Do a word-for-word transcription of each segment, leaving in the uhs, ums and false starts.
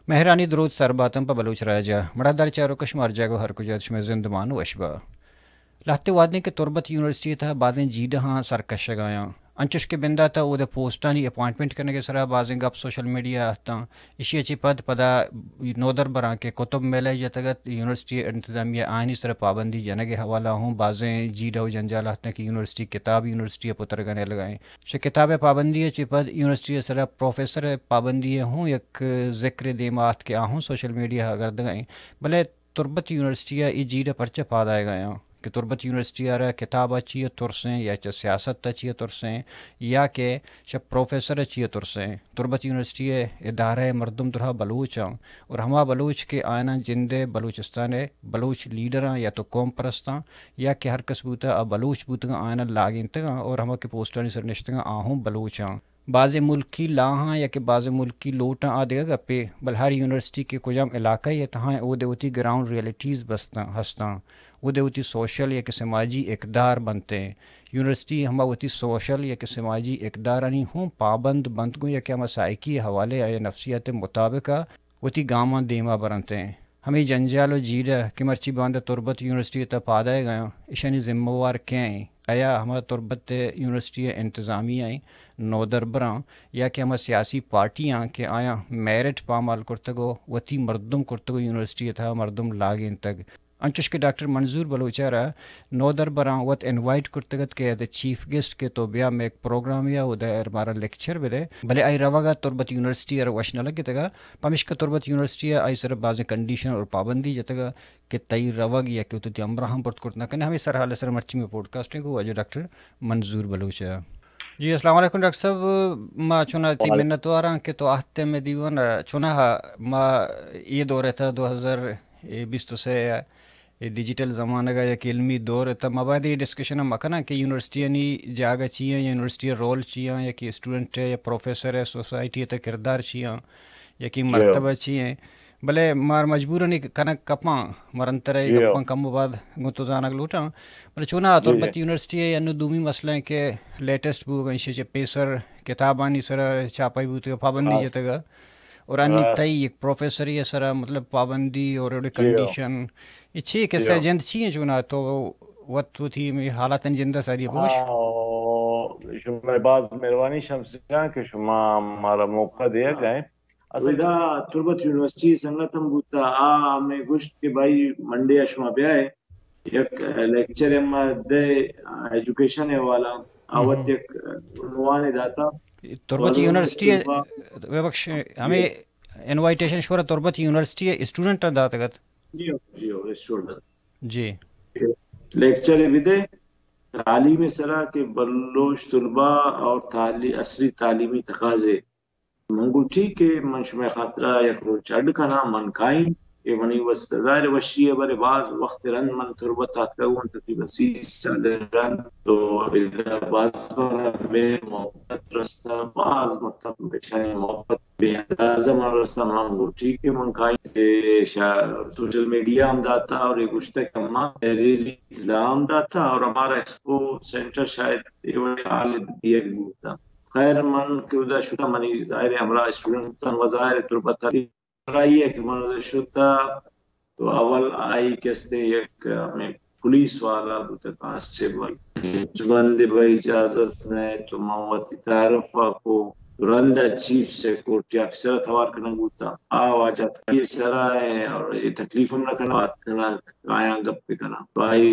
مهرانی درود سر باتم پا بلوچ راجا مرادار چارو کشمار جاگو هر کجاتش میں زندمان وشبا لاتے وادنے کے تربت یونیورسٹی تھا بعدیں جیڈ ہاں سرکش گایا انچش کے بندہ تھا وہ پوسٹانی اپوائنٹمنٹ کرنے کے سرا بازیں گپ سوشل میڈیا تھا اسی اچھی پد پدا نودر برا کے کتب میلے یتگت یونیورسٹی انتظامیہ آئینی سر پابندی جنگ حوالہ ہوں بازیں جیڈ و جنجال ہاتھ کی یونیورسٹی کتاب یونیورسٹی پتر گنے لگائیں سے کتاب پابندی ہے چپد یونیورسٹی سر پروفیسر پابندی ہوں یک ذکر دیمات کے آہوں سوشل میڈیا اگر دگائیں بلے تربت یونیورسٹی ای جیڈ پرچہ پادائے گئے ہوں کہ تربت یونیورسٹی آ رہا کتاب اچھی ترسیں یا چا سیاست اچھی ترسیں یا کہ چا پروفیسر اچھی ترسیں تربت یونیورسٹی ادارہ مردم درہ بلوچ ہوں اور ہما بلوچ کے آئینہ جندے بلوچستان بلوچ لیڈراں یا تو قوم پرستاں یا کہ ہر کس بوتا بلوچ بوتگاں آئینہ لاگیں تگاں اور ہما کے پوسٹانی سر نشتگاں آہوں بلوچ ہوں بعض ملکی لاہاں یا کہ بعض ملکی لوٹاں آ دے گا پہ بل ہر یونیورسٹی کے کجام علاقہ یا تہاں او دے ہوتی گراؤنڈ ریئلٹیز بستاں ہستاں وہ دے ہوتی سوشل یا کہ سماجی اقدار بنتے ہیں یونیورسٹی ہما ہوتی سوشل یا کہ سماجی اقدار نہیں ہوں پابند بند گو یا کہ ہما سائیکی حوالے یا نفسیات مطابق ہوتی گاما دیما برنتے ہیں ہمیں جنجال و جیڑا کہ مرچی باندہ تربت یونیورسٹی تا پادائے گئے اشانی ذمہ وار کیا ہیں آیا ہمارا تربت یونیورسٹی انتظامیہ ہیں نودر براں یا کہ ہمارا سیاسی پارٹیاں کہ آیا میرٹ پامال کرتگو وتی مردم کرتگو یونیورسٹی تھا مردم لاگیں تک انچش کے ڈاکٹر منظور بلوچارا نودر براں وت انوائٹ کرتگت کے دا چیف گیسٹ کے تو بیا میں ایک پروگرام یا وہ دا ہمارا لیکچر بھی دے بھلے آئی رواگا تربت یونیورسٹی اور وشنا لگے تگا پمش کا تربت یونیورسٹی آئی سر بعض کنڈیشن اور پابندی جتگا کہ تئی روگ یا کہ تو امراہم پرت کرتنا کرنے ہمیں سر حال سر مرچی میں پوڈ کاسٹنگ کو جو ڈاکٹر منظور بلوچا جی السلام علیکم ڈاکٹر صاحب ما چونا تی منت وارا کہ تو آہتے میں دیوان چونا ما یہ دور تھا دو ہزار بیس تو سے ڈیجیٹل زمانہ کا یک علمی دور ہے تب مبادی یہ ڈسکشن ہم مکنا کہ یونیورسٹی نی جاگہ چیئیں یا یونیورسٹی رول چیئیں یا کہ اسٹوڈنٹ ہے یا پروفیسر ہے سوسائٹی ہے کردار چیئیں یا کہ مرتبہ چیئیں بلے مار مجبورنی کنک کپاں مرنترے گپاں کم بعد گتو زانک لوٹاں بلے چونا تربت یونیورسٹی ہے یا نو دومی مسئلہ ہے کہ لیٹسٹ بو گئی چے پیسر کتابانی سر چاپائی بوتے پابندی جتے گا اور انی تئی ایک پروفیسری ہے سر مطلب پابندی اور کنڈیشن یہ چھ کسے جند چیئیں چونا تو وقت تھی میں حالات جندہ ساری پوش شما باز مہربانی شمس جان کہ شما ہمارا موقع دیا گئے اصلا تربت یونیورسٹی سنگتم بوتا آ میں گوشت کے بھائی منڈے شما بیائے یک لیکچر اما دے ایجوکیشن والا آوت یک عنوان داتا تربت یونیورسٹی بخش ہمیں انوائٹیشن شورا تربت یونیورسٹی اسٹوڈنٹ داتا گت جی جی اسٹوڈنٹ جی لیکچر بھی دے تعلیمی سرا کے بلوچ طلباء اور تعلیم عصری تعلیمی تقاضے منگو ٹھیک ہے من شمع خاطرہ یک روز چڑھ کنا من کائیں کہ منی وستظاہر وشیہ برے بعض وقت رن من تربت آتا ہوں تقریبا سی سال رن تو بعض میں محبت رستا بعض مطلب بچانی محبت بے اندازہ من رستا منگو ٹھیک ہے من کائیں کہ سوشل میڈیا ہم داتا اور ایک گشتہ کما تحریری اسلام داتا اور ہمارا ایکسپو سینٹر شاید ایوڑے حال دیا بھی ہوتا خیر من کے ادھا شدہ منی ظاہر ہمارا اسٹوڈنٹ تن وظاہر تربت آئی ہے کہ من ادھا شدہ تو اول آئی کستے یک ہمیں پولیس والا بوتا کانسٹیبل جبند بھائی اجازت نہیں تو موتی تعرفہ کو رندہ چیف سیکورٹی آفیسر توار کرنا بوتا آواز آتا یہ سرا ہے اور یہ تکلیف ہم رکھنا بات کرنا کائیاں گپ پہ کرنا بائی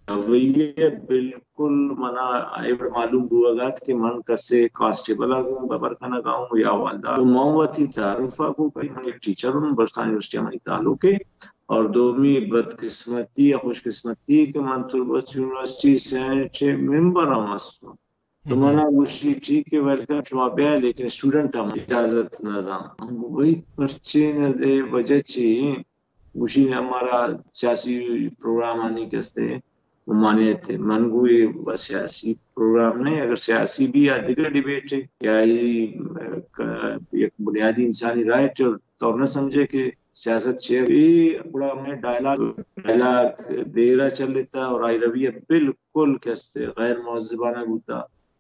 رویے بالکل منا ایبر معلوم ہوا گا کہ من کسے کانسٹیبل آگوں ببر کھانا گاؤں یا والدہ تو موتی تعرفہ کو کئی من ایک ٹیچر ہوں برستانی یونیورسٹی ہماری تعلق ہے اور دومی بدقسمتی یا خوش قسمتی کہ من تربت یونیورسٹی سے ممبر ہم اسوں تو منا گوشی ٹھیک ہے ویلکم شما بیا لیکن اسٹوڈنٹ ہم اجازت نہ دا ہم وہی پرچے نہ دے وجہ چی گوشی نے ہمارا سیاسی پروگرام آنی کستے ممانعت تھے من گوئی سیاسی پروگرام نہیں اگر سیاسی بھی یا دیگر ڈیبیٹ ہے یا ایک بنیادی انسانی رائٹ تو نہ سمجھے کہ سیاست شہر یہ بڑا ہمیں ڈائلاگ ڈائلاگ دے رہا چل لیتا اور آئی رویہ بالکل کہتے غیر مہذبانہ ہوتا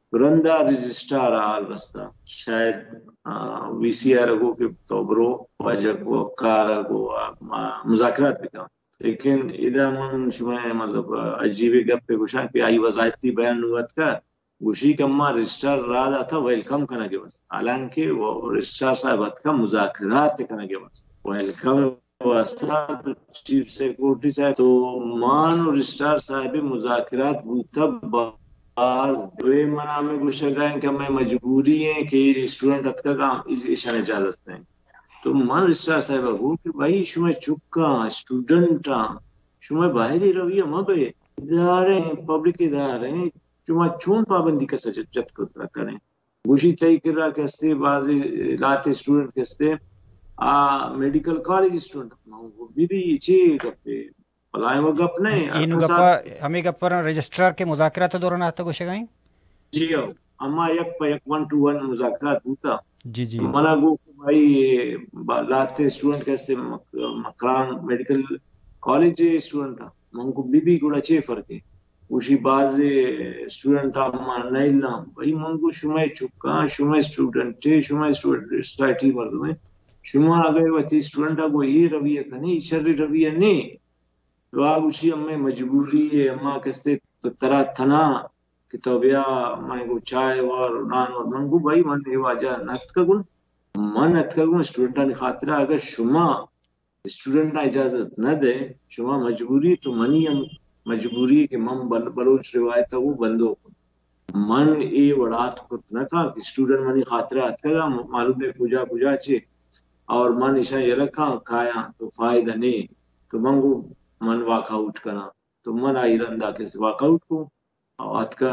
رندا رجسٹرار آل بستا شاید وی سی آر کو کہ توبرو وجہ کو کارا کو مذاکرات بھی کام لیکن اذا من شما مطلب عجیبی گپ پہ گوشا کہ آئی وضاحتی بیان نوت کا گوشی کما رجسٹرار رادا تھا ویلکم کرنا کے واسطے حالانکہ وہ رجسٹرار صاحب کا مذاکرات کرنا کے واسطے ویلکم واسطہ چیف سیکورٹی صاحب تو مان اور رجسٹرار صاحب مذاکرات بوتا بعض دوے منا میں گوشا گئے کہ میں مجبوری ہے کہ اسٹوڈنٹ ات کا کام ایشان اجازت نہیں تو مان رجسٹرار صاحب کو کہ بھائی شما چکا اسٹوڈنٹ شما باہری رویہ مبے ادارے پبلک ادارے شما چون پابندی کا سجت کو کریں گوشی تئی کر رہا کہستے بعضی لاتے اسٹوڈنٹ کہستے میڈیکل کالج اسٹوڈنٹ بھی بھی چی گپے پلائیں وہ گپ نہیں این گپا ہمیں گپا رجسٹرار کے مذاکرات دوران آتا گوشے گائیں جی ہو اما یک پا یک ون ٹو ون مذاکرات ہوتا جی جی منا گو بھائی لاتے اسٹوڈنٹ کہستے مکران میڈیکل کالج اسٹوڈنٹ من کو بی بی گوڑا چے فرق ہے وشی باز اسٹوڈنٹ اما نیلنا بھائی من کو شما چکا شما اسٹوڈنٹ شما اسٹوڈنٹ سوسائٹی مردمیں شما اگر وقتی اسٹوڈنٹ کو یہ رویہ کھنے شر رویہ نہیں تو آپ اسی ہمیں مجبوری ہے اما کہستے طرح تھنا کہ تو بیا میں کو چائے اور نان اور من کو بھائی من یہ واجہ نت کا گن من نت کا گن اسٹوڈنٹانی خاطرہ اگر شما اسٹوڈنٹ اجازت نہ دے شما مجبوری تو منی ہم مجبوری کہ من بلوچ روایت وہ بندو من اے وڑات کو نہ کہا کہ اسٹوڈنٹ منی خاطرہ ات کا معلوم ہے پوجا پوجا چے اور من ایشا یہ رکھا کھایا تو فائدہ نہیں تو من کو من واک آؤٹ کرنا تو من آئی رندہ کیسے واک آؤٹ کو ات کا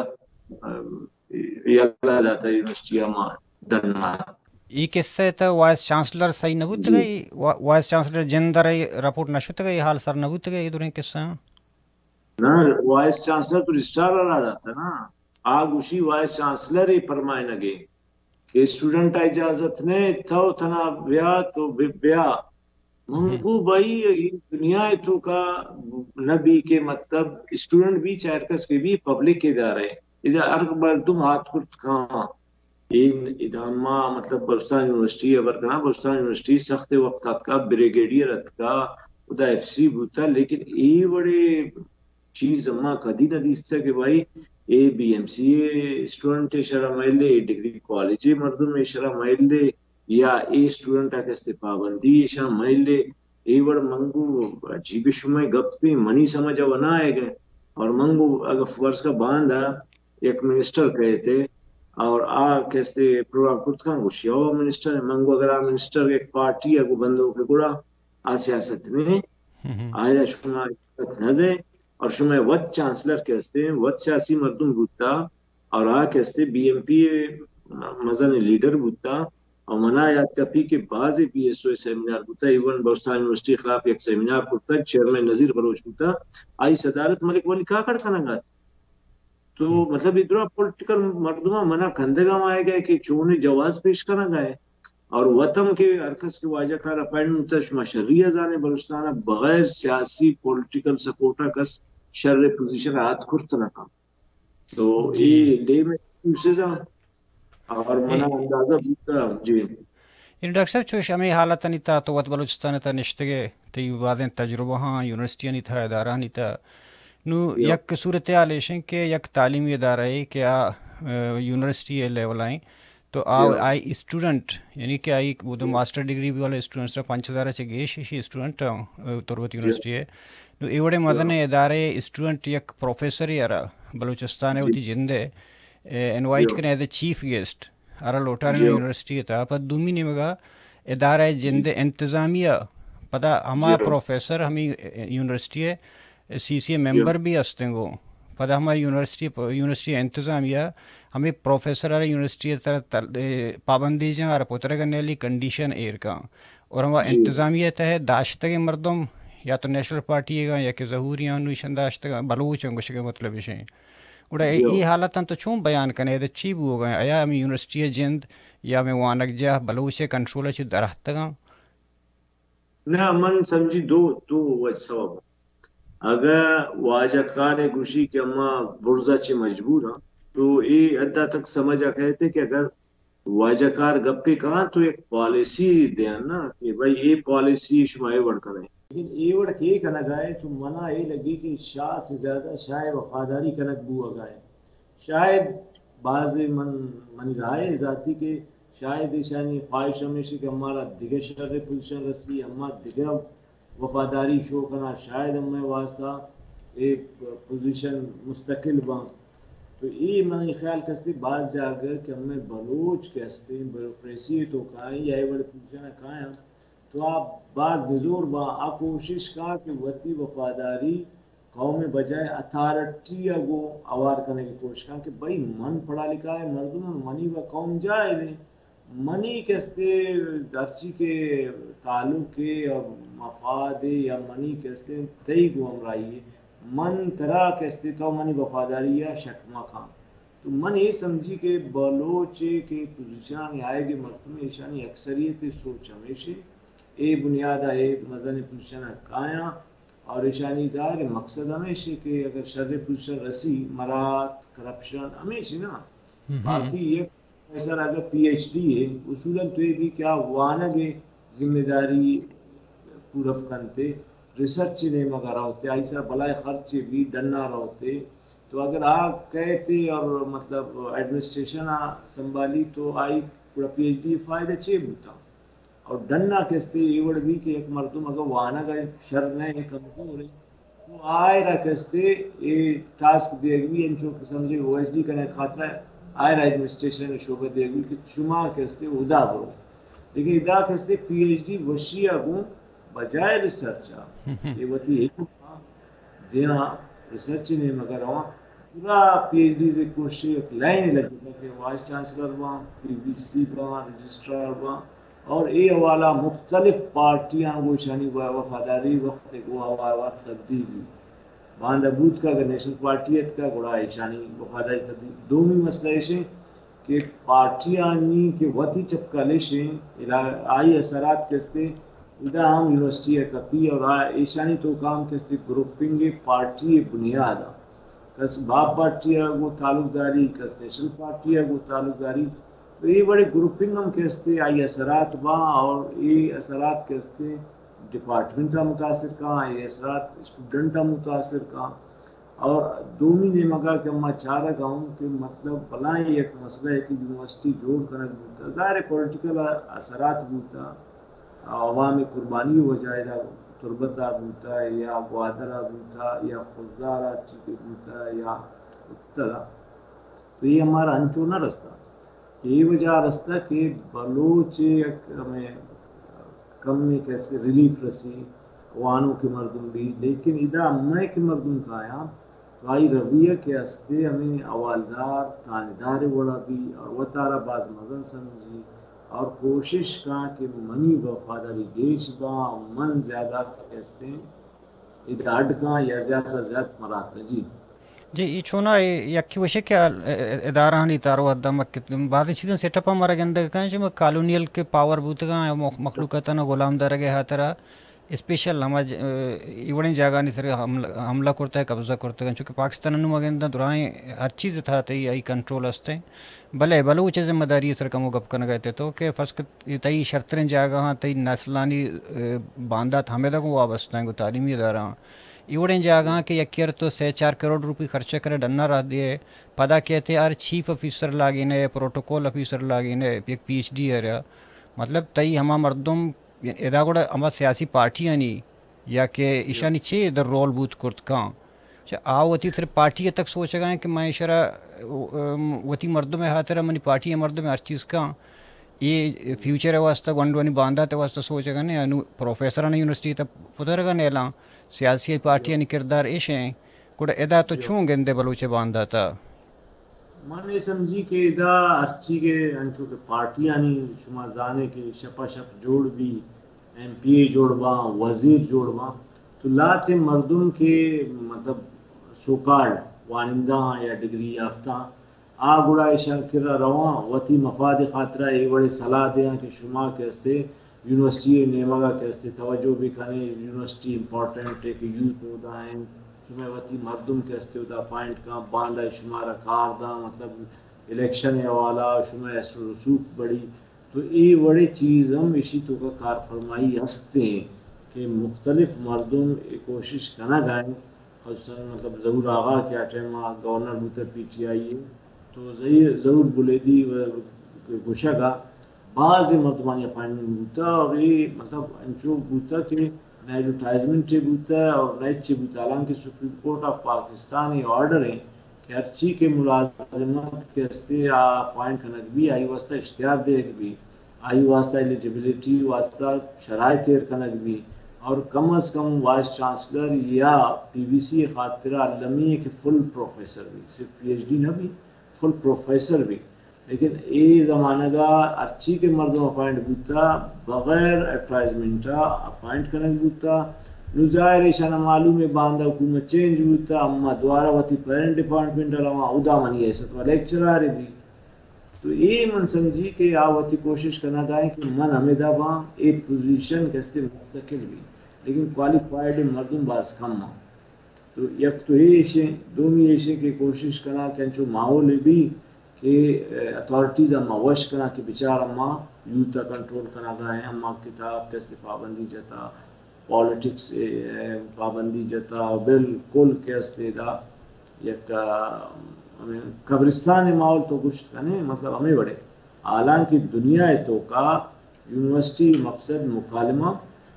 یقلا جاتا ہے یونیورسٹی ہما ڈننا یہ قصہ تا وائس چانسلر صحیح نبوت گئی وائس چانسلر جندر رپورٹ نشوت گئی حال سر نبوت گئی ادھر قصہ نا وائس چانسلر تو رجسٹرار رہا جاتا نا آگ اسی وائس چانسلر ہی فرمائے نگے کہ اسٹوڈنٹ اجازت نے تھو تھنا بیا تو بیا من کو بھائی دنیا تو کا نبی کے مطلب اسٹوڈنٹ بھی چارکس کے بھی پبلک کے ادارے ادھر ارک بار تم ہاتھ کٹ کھاں ان ادامہ مطلب بلوچستان یونیورسٹی اگر کنا بلوچستان یونیورسٹی سخت وقت کا بریگیڈیئر ات کا ادا ایف سی بوتا لیکن ای بڑے چیز اما کدی نہ دیستا کہ بھائی اے بی ایم سی اے اسٹوڈنٹ شرح محلے ڈگری کالج مردم میں شرح محلے یا اے اسٹوڈنٹ کہستے پابندی شاہ محلے اے وڑ منگو عجیب شمع گپ پہ منی سمجھا بنا آئے گئے اور منگو اگر فرض کا باندھا ایک منسٹر کہے تھے اور آ کہستے پروگرام کرت کھاں گوشی او منسٹر منگو اگر آ منسٹر ایک پارٹی ہے کو بندوں کے گوڑا آ سیاست میں آئے شمع نہ دے اور شمع ود چانسلر کہستے ود سیاسی مردم بودتا اور آ کہستے بی ایم پی مزن لیڈر بودتا اور منا یاد کپی کے بعض پی ایس او سیمینار ہوتا ایون بلوچستان یونیورسٹی خلاف ایک سیمینار ہوتا چیئرمین نذیر بلوچ ہوتا آئی صدارت ملک ولی کا کر کھانا تو مطلب ادھر پولیٹیکل مردمہ منا کندگاہ آئے گئے کہ چونے جواز پیش کرنا گئے اور وطن کے ارکس کے واجہ کار اپائنمنٹ تشمہ شرعیہ زانے بلوچستان بغیر سیاسی پولیٹیکل سپورٹا کس شر پوزیشن ہاتھ کھرت نہ کام تو یہ لے میں دوسرے زان اور منا اندازہ بودتا جی ان ڈاکٹر صاحب چوش ہمیں حالت نہیں تھا تو وط بلوچستان تا نشتگے تی بعدیں تجربہ ہاں یونیورسٹی نہیں تھا ادارہ نہیں تھا نو یک صورتحال ایشیں کہ یک تعلیمی ادارہ ہے کہ آ یونیورسٹی لیول آئیں تو آ آئی اسٹوڈنٹ یعنی کہ آئی وہ تو ماسٹر ڈگری بھی والے اسٹوڈنٹس پانچ ہزار چ گیش ہی اسٹوڈنٹ تربت یونیورسٹی ہے نو ایوڑے مزن ادارے اسٹوڈنٹ یک پروفیسر یارا بلوچستان ہوتی جندے انوائٹ کریں ایز اے چیف گیسٹ ارا لوٹار یونیورسٹی تھا پر دومی نے مگا ادارہ جند انتظامیہ پتہ ہما پروفیسر ہمیں یونیورسٹی ہے سی سی اے ممبر بھی ہستیں گو پتہ ہماری یونیورسٹی یونیورسٹی انتظامیہ ہمیں پروفیسر ارا یونیورسٹی پابندی جہاں ارا پتر کرنے والی کنڈیشن ایر کا اور ہمارا انتظامیہ تہ داشتگ مردم یا تو نیشنل پارٹی گا یا کہ ظہوریاں نوشن داشتگ بلوچ گوش کے مطلب یہ اڑا یہ حالت تو چون بیان کرنے دے چی بو گئے آیا ہمیں یونیورسٹی جند یا میں وانک جا بلوچ کنٹرول چ درخت گا نہ من سمجھی دو دو وجہ سبب اگر واجہ خان گوشی کہ اما برزہ چ مجبور ہاں تو یہ ادھا تک سمجھا کہتے کہ اگر واجہ کار گپے کہاں تو ایک پالیسی دیں نا کہ بھائی یہ پالیسی شمائے بڑھ کریں، لیکن یہ وڑ کے کنک آئے تو منع یہ لگی کہ شاہ سے زیادہ شاہ وفاداری کنک بو اگائے. شاید بعض من منی رائے ذاتی کے شاید ایشانی خواہش ہمیشہ کہ ہمارا دیگر شر پوزیشن رسی ہما دیگر وفاداری شو کنا شاید ہمیں واسطہ ایک پوزیشن مستقل بان. تو یہ من خیال کستے بعض جاگر کہ ہمیں بلوچ کہستے بیوروکریسی تو کھائیں یا یہ بڑے پوزیشن کھائیں تو آپ بعض نزور با آ کوشش کا کہ وطی وفاداری قوم بجائے اتھارٹی اگو اوار کرنے کی کوشش کریں کہ بھائی من پڑھا لکھا ہے مردم منی و قوم جائے دیں منی کستے درچی کے تعلق کے اور مفاد یا منی کستے تئی کو ہمرائی من ترا کستے تو منی وفاداری یا شکما خان. تو من یہ سمجھی کہ بلوچے کے پوزیشن آئے گے مردم ایشانی اکثریت سوچ ہمیشہ اے بنیاد ہے مزن پوزیشن کایا اور ایشانی ظاہر مقصد ہمیشہ کہ اگر شر پوزیشن رسی مرات کرپشن ہمیشہ نا باقی یہ ایسا اگر پی ایچ ڈی ہے اصولاً تو یہ بھی کیا وانگے ذمہ داری پورف کنتے ریسرچ نے مگر ہوتے ایسا بلائے خرچ بھی ڈننا رہتے تو اگر آپ کہتے اور مطلب ایڈمنسٹریشن سنبھالی تو آئی پورا پی ایچ ڈی فائدہ چے بوتا اور ڈننا کستے ایوڑ بھی کہ ایک مردم اگر وانا گئے شر نہیں کمزور ہے تو آئے رہا کستے یہ ٹاسک دے گی انچو سمجھے او ایس ڈی کرنے خاطرہ آئے رہا ایڈمنسٹریشن شعبہ دے گی کہ شما کستے ادا کرو لیکن ادا کستے پی ایچ ڈی وشی اگوں بجائے ریسرچ یہ وطی حکم دینا ریسرچ نے مگر ہوا پورا پی ایچ ڈی سے کوشش ایک لائن لگی کہ وائس چانسلر با پی بی سی با رجسٹرار با اور اے حوالہ مختلف پارٹیاں وہ شانی وفاداری وقت کو حوالہ تبدیلی باندہ بود کا اگر نیشنل پارٹیت کا گڑا ایشانی وفاداری تبدیل دومی مسئلہ ایشیں کہ پارٹیاں نہیں کہ وطی چپکالشیں آئی اثرات کستے ادا ہم یونیورسٹی کپی اور ایشانی تو کام کستے گروپنگ پارٹی بنیادہ کس باپ پارٹی ہے وہ تعلق داری کس نیشنل پارٹی ہے وہ تعلق داری تو یہ بڑے گروپنگ ہم کہستے آئی اثرات با اور یہ اثرات کہستے ڈپارٹمنٹا متاثر کہاں یہ اثرات اسٹوڈنٹا متاثر کہاں اور دومی نے مگا کہ ہم چارہ گاؤں کہ مطلب بلائیں ایک مسئلہ ہے کہ یونیورسٹی جوڑ کرنے بوتا ظاہر پولیٹیکل اثرات بوتا عوامی قربانی ہو جائے گا تربتہ بوتا ہے یا گوادرہ بوتا یا خزدارہ چکے بوتا یا اترہ تو یہ ہمارا انچو نہ رستہ یہ وجہ رستہ کہ بلوچ ہمیں کم میں کیسے ریلیف رسی وانوں کے مردم بھی لیکن ادا میں کے مردم کا آیا تو آئی رویہ کے ہستے ہمیں اوالدار تاندار وڑا بھی اور وہ تارا باز مزن سمجھی اور کوشش کا کہ منی وفاداری دیش با من زیادہ کہستے ہیں ادا اڈ کا یا زیادہ زیادہ مرات رجی جی یہ چھونا یکی وشے کیا ادارہ نہیں تارو ادم بعض چیزیں سیٹ اپ ہمارا گندے کہیں جو کالونیل کے پاور بوتگاں مخلوقات نا غلام درگے ہاترا اسپیشل ہم ایوڑیں جگہ نہیں سر حملہ کرتا ہے قبضہ کرتا ہے چونکہ پاکستان نو مگندہ دورائیں ہر چیز تھا تی آئی کنٹرول ہستے بھلے بلوچ ذمہ داری سر کمو گپ کرنے گئے تھے تو کہ فرض تئی شرطریں جگہ ہاں تئی نسلانی باندات ہمیں تک وابستہ ہیں تعلیمی ادارہ ایوڑیں جاگاں کہ یکیر تو سے چار کروڑ روپی خرچہ کرے ڈننا رہ دیے پدا کہتے یار چیف آفیسر لاگینے پروٹوکول آفیسر لاگینے ایک پی ایچ ڈی ہے رہا مطلب تئی ہما مردم ادا گوڑا ہما سیاسی پارٹیاں نہیں یا کہ ایشانی چھے ادھر رول بوت کرت کاں آو وتی صرف پارٹی تک سوچ گئے کہ میں شرا وتی مردم ہاتھ رہا منی پارٹی مردم ہر چیز کا یہ فیوچر ہے واسطہ ونڈ ونی باندھا تے واسطہ سوچ گا نہیں پروفیسر نے یونیورسٹی تک پتر گا نیلاں سیاسی پارٹیاں نے کردار ایشیں کوڑا ادا تو چون گندے بلوچے باندھا تھا میں نے سمجھی کہ ادا ارچی کے انچو کے پارٹیاں نہیں شما زانے کے شپا شپ جوڑ بھی ایم پی اے جوڑ با وزیر جوڑ با تو لاتے مردم کے مطلب سوکارڈ وانندہ یا ڈگری یافتہ آ گڑا ایشا کرا رواں وتی مفاد خاطرہ یہ بڑے صلاح دیا کہ شما کہستے یونیورسٹی نیمگا کہستے توجہ بھی کریں یونیورسٹی امپورٹنٹ ہے کہ یوتھ ہوتا ہے شما وتی مردم کے استے دا پوائنٹ کا باندھا شمارا کار دا مطلب الیکشن والا شما ایسو رسوخ بڑی تو یہ بڑے چیز ہم اسی تو کا کار فرمائی ہستے ہیں کہ مختلف مردم کوشش کرنا گائیں خصوصاً مطلب ظہور آغا کیا ٹائم گورنر ہوتا پی ٹی آئی ہے تو ظہور بلیدی گوشہ کا بعض مردمانی اپائنٹمنٹ ہوتا اور یہ مطلب انچو ہوتا کہ نئے ایڈورٹائزمنٹ چے ہوتا ہے اور نئے چے ہوتا حالانکہ سپریم کورٹ آف پاکستان یہ آرڈر ہے کہ ہر چیز کے ملازمت کے استے اپائنٹ کنک بھی آئی واسطہ اشتہار دے بھی آئی واسطہ ایلیجیبلٹی واسطہ شرائط تیر کنک بھی اور کم از کم وائس چانسلر یا پی وی سی خاطرہ علمی ہے کہ فل پروفیسر بھی صرف پی ایچ ڈی نہ بھی فل پروفیسر بھی لیکن اے زمانہ کا ارچی کے مردم اپائنٹ بوتا بغیر ایڈورٹائزمنٹا اپائنٹ کنک بوتا نظاہر ایشانہ معلوم ہے باندھا حکومت چینج بوتا اما دوارا وتی پیرنٹ ڈپارٹمنٹ علامہ ادا منی ایسا لیکچر آ رہے بھی تو یہ من سمجھی کہ آواتی کوشش کرنا گائیں کہ من ہمیں دا باں ایک پوزیشن کستے مستقل بھی لیکن کوالیفائڈ مردم باز کم ہاں تو یک تو یہ ایشیں دومی ایشیں کہ کوشش کرنا کہ انچو ماحول بھی کہ اتھارٹیز اما وش کرنا کہ بچار اما یوتا کنٹرول کرنا گائیں اما کتاب کیسے پابندی جاتا پالیٹکس پابندی جاتا بالکل کیستے دا یک قبرستان ماحول تو کچھ کنے مطلب ہمیں بڑے حالانکہ دنیا تو کا یونیورسٹی مقصد مکالمہ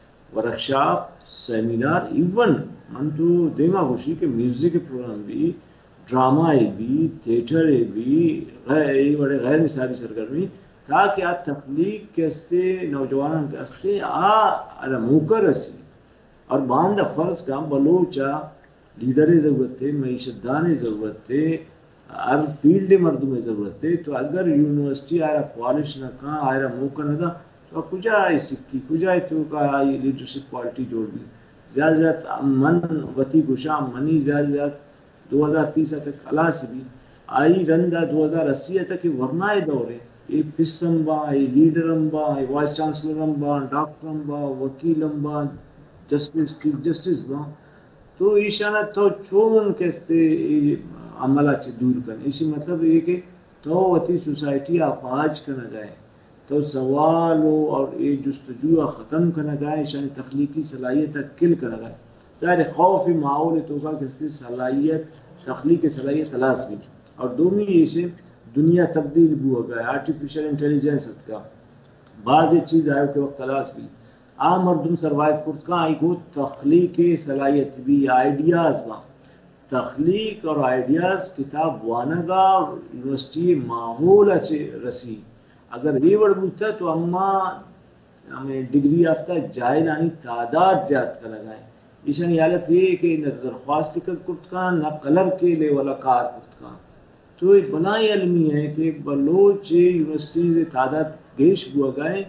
ورکشاپ سیمینار ایون من تو دیما خوشی کہ میوزک کے پروگرام بھی ڈرامہ بھی تھیٹر بھی غیر بڑے غیر نصابی سرگرمی تاکہ آ تخلیق کے استے نوجوانوں کے استے آ موقع رسی اور باندھا فرض کا بلوچا لیڈر ضرورت ہے معیشت دان ضرورت ہے ہر فیلڈ مردم ضرورت ہے تو اگر یونیورسٹی آئرہ پالش نہ کہاں آئرہ موقع نہ دا تو کجا آئی سکی کجا آئی تو کا آئی لیڈرشپ کوالٹی جوڑ دی زیادہ زیادہ من وطی گشا منی زیادہ زیادہ دو ہزار تیس تک خلاص بھی آئی رندہ دو ہزار اسی تک ورنہ دور ہے یہ پسم با یہ لیڈرم با یہ وائس چانسلرم با ڈاکٹرم با وکیلم با جسٹس جسٹس با تو ایشانہ تو چون کستے عملہ چے دور کرنے اسی مطلب یہ کہ تو وطی سوسائٹی آپ آج کرنا گئے تو سوال اور یہ جستجوہ ختم کرنا گئے ایشانی تخلیقی صلاحیت کل کرنا گئے ظاہر خوف ماحول تو کا کستے صلاحیت تخلیق صلاحیت تلاش بھی اور دومی ایسے دنیا تبدیل بھی ہو گیا آرٹیفیشل انٹیلیجنس کا بعض چیز آئے کہ وقت تلاش بھی آ مردم سروائیو کرت کا آئی گو تخلیق صلاحیت بھی آئیڈیاز با تخلیق اور آئیڈیاز کتاب وانگا اور یونیورسٹی ماحول اچھے رسی اگر یہ وڑ بوتا تو اما ہمیں ڈگری یافتہ جائلانی تعداد زیادہ کا لگائیں ایشانی حالت یہ کہ نہ درخواست کرت کا نہ قلر کے لے والا کار کرت کا تو ایک بنائی علمی ہے کہ بلوچ یونیورسٹیز تعداد گیش بوا گئے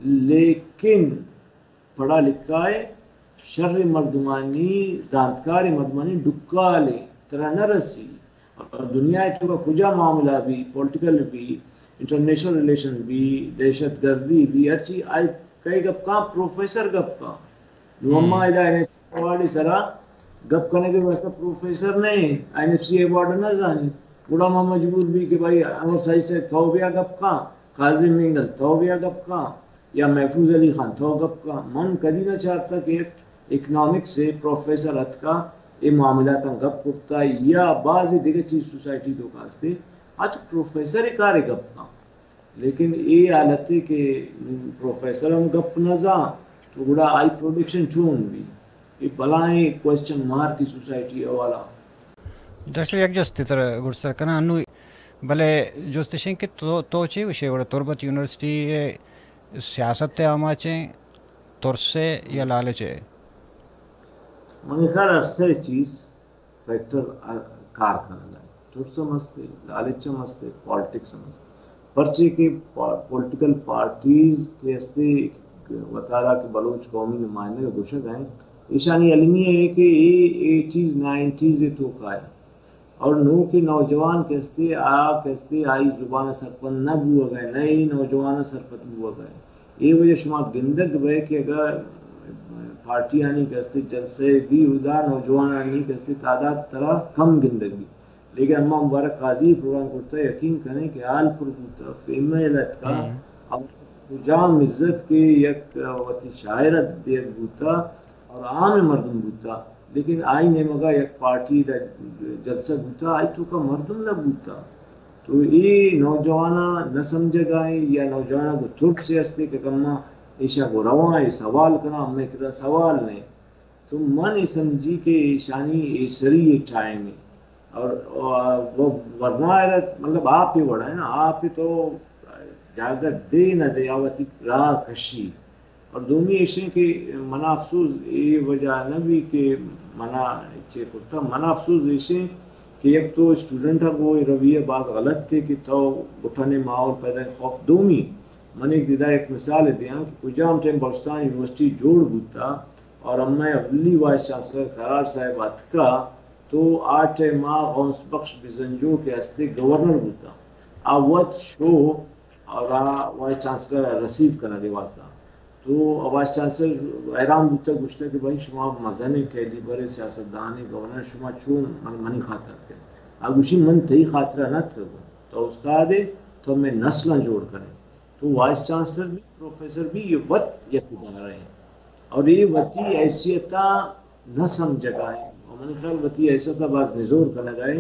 لیکن پڑھا لکھا ہے شر مردمانی زانتکار مردمانی ڈکا لے طرح نہ رسی اور دنیا تو کا کجا معاملہ بھی پولیٹیکل بھی انٹرنیشنل ریلیشن بھی دہشت گردی بھی ہر چیز آئی کئی گپ کا پروفیسر گپ کا نوما ایدہ این ایف سی ایوارڈی سرا گپ کرنے کے واسطہ پروفیسر نہیں این ایف سی ایوارڈ نہ جانی بڑا ماں مجبور بھی کہ بھائی انور صحیح سے تھو بیا گپ کا قاظم منگل تھو بیا گپ کا یا محفوظ علی خان تھو گپ کا من کدی نہ چاہتا کہ اکنامک سے پروفیسر ہتھ کا یہ معاملات گپ کرتا یا بعض دیگر چیز سوسائٹی تو کاستے ہاتھ پروفیسر کارے گپ کا لیکن یہ حالت ہے کہ پروفیسر ہم گپ نہ جا تو بڑا آئی پروڈکشن چون بھی یہ بلائیں کوشچن مار کی سوسائٹی حوالہ درسل یک جستی تر گرسر کنا انو بلے جوستشن کہ تو تو چے وشے وڑا تربت یونیورسٹی سیاست تے آما چے ترسے یا لالچے منی خیال ارسے چیز فیکٹر کار کرنا لائے ترسے مستے لالچے مستے پالیٹکس مستے پرچے کے پولیٹیکل پارٹیز کے استے وطالعہ کے بلوچ قومی نمائندے کا گوشت ہیں ایشانی علمی ہے کہ یہ چیز نائنٹیز تو کا ہے اور نو کے نوجوان کہستے آ کہستے آئی زبان سرپن نہ بوا گئے نئی نوجوان سرپت بوا گئے یہ وجہ شما گندگ بے کہ اگر پارٹیاں نہیں کہتے جلسے بھی ادا نوجوان نہیں کہتے تعداد طرح کم گندگی لیکن اما مبارک قاضی پروگرام کرتا ہے یقین کریں کہ آل پر بوتا فیمیل کا جام عزت کے یک وتی شاعرت دیر بوتا اور عام مردم بوتا لیکن آئی نے مگا یک پارٹی دا جلسہ بوتا آئی تو کا مردم نہ بوتا تو یہ نوجوانہ نہ سمجھے گائیں یا نوجوانہ کو ترک سے ہستے کہ کما ایشا کو رواں یہ سوال کرنا ہمیں کتا سوال نہیں تو من یہ سمجھی کہ ایشانی ایسری یہ ٹائم ہے اور وہ ورنہ مطلب آپ ہی بڑا ہے نا آپ ہی تو جاگر دے نہ دے آواتی راہ کشی اور دومی ایشیں کہ منا افسوس یہ وجہ نہ بھی کہ منا اچھے کرتا منا افسوس ایشیں کہ ایک تو اسٹوڈنٹ کو رویہ بعض غلط تھے کہ تو اٹھانے ماحول پیدا خوف دومی من ایک دیدہ ایک مثال دیا کہ کجام ٹائم بلوچستان یونیورسٹی جوڑ بوتا اور اما اولی وائس چانسلر قرار صاحب اتکا تو آٹھ ماہ غوث بخش بزنجو کے ہستے گورنر بوتا آوت شو اور وائس چانسلر ریسیو کرنا دے واسطہ تو وائس چانسلر حیران بوتا گوشتا کہ بھائی شما مزنے کہلی برے سیاست دانے گورنر شما چون من منی خاطر کریں آگوشی من تہی خاطرہ نہ تھا تو استاد تو میں نسلیں جوڑ کریں تو وائس چانسلر بھی پروفیسر بھی یہ وقت یقیدار ہیں اور یہ وقتی حیثیتہ نہ سمجھ گئے اور میں نے خیال وقتی حیثیتہ بعض نزور کرنا گئے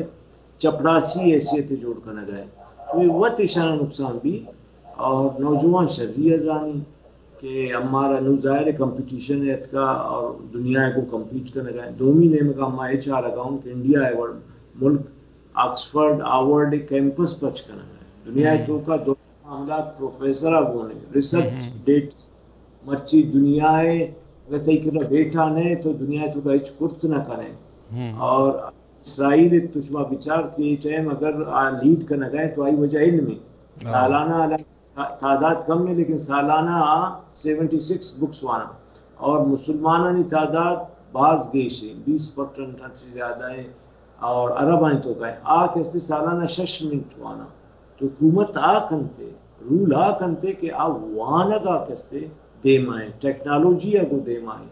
چپڑاسی حیثیتیں جوڑ کرنا گئے تو یہ وقت اشارہ نقصان بھی اور نوجوان شرعی ازانی کہ ہمارا نو ظاہر کمپٹیشن ہے کا اور دنیا کو کمپیٹ کرنے گئے دومی نے میں کہا میں یہ چاہ رہا ہوں کہ انڈیا ایوارڈ ملک آکسفرڈ آورڈ کیمپس پچ کرنا گئے دنیا تو کا دو معاملات پروفیسر اب ریسرچ ڈیٹ مرچی دنیا ہے اگر تی کرا بیٹھا نہیں تو دنیا تو کا اچ کرت نہ کریں اور اسرائیل تشما بچار کی ٹائم اگر لیڈ کرنا گئے تو آئی وجہ علم ہے سالانہ تعداد کم ہے لیکن سالانہ سیونٹی سکس بکس وانا اور مسلمانہ تعداد بعض گیش ہے بیس پرسنٹ سے زیادہ ہے اور عرب آئیں تو کہیں آ کہتے سالانہ شش منٹ وانا تو حکومت آ کنتے رول آ کنتے کہ آ وانا کا کستے دے مائیں ٹیکنالوجی کو دے مائیں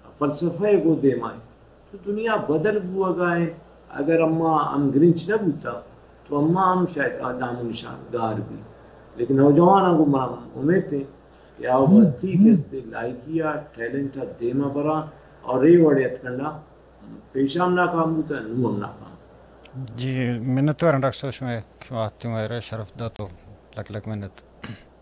فلسفہ کو دے مائیں تو دنیا بدل بوا گائے اگر اما ہم گرنچ نہ بوتا تو اما ہم شاید نام و نشان گار بھی لیکن نوجوانوں کو امید تھے کہ آ وقتی کستے لائکیا ٹیلنٹا دیما برا اور ری وڑیت کنڈا پیشام ناکام ہوتا نو ہم ناکام جی منت ورن ڈاکٹر صاحب میں آتی ہوں شرف دا تو لک لک منت